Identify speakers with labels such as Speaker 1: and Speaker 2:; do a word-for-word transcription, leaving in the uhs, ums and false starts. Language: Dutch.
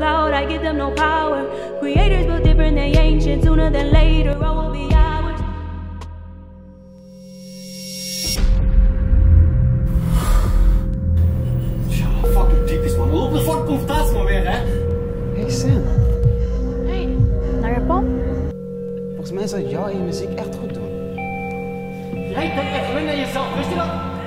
Speaker 1: cloud, I give them no power. Creators built different, they ancient. Sooner than later, all will be ours.
Speaker 2: Ja, fucking typisch man. Loop de fucking confrontatie maar weer, hè?
Speaker 3: Hey Sam.
Speaker 4: Hey, naar Japan?
Speaker 3: Volgens mij zou jou en je muziek echt goed doen.
Speaker 2: Jij denkt echt alleen aan jezelf, wist je dat?